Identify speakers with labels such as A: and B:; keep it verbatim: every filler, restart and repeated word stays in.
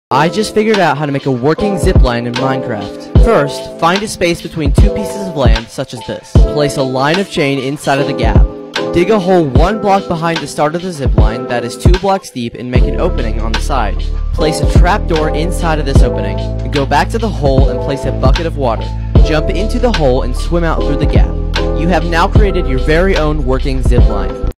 A: I just figured out how to make a working zipline in Minecraft. First, find a space between two pieces of land, such as this. Place a line of chain inside of the gap. Dig a hole one block behind the start of the zipline that is two blocks deep and make an opening on the side. Place a trapdoor inside of this opening. Go back to the hole and place a bucket of water. Jump into the hole and swim out through the gap. You have now created your very own working zipline.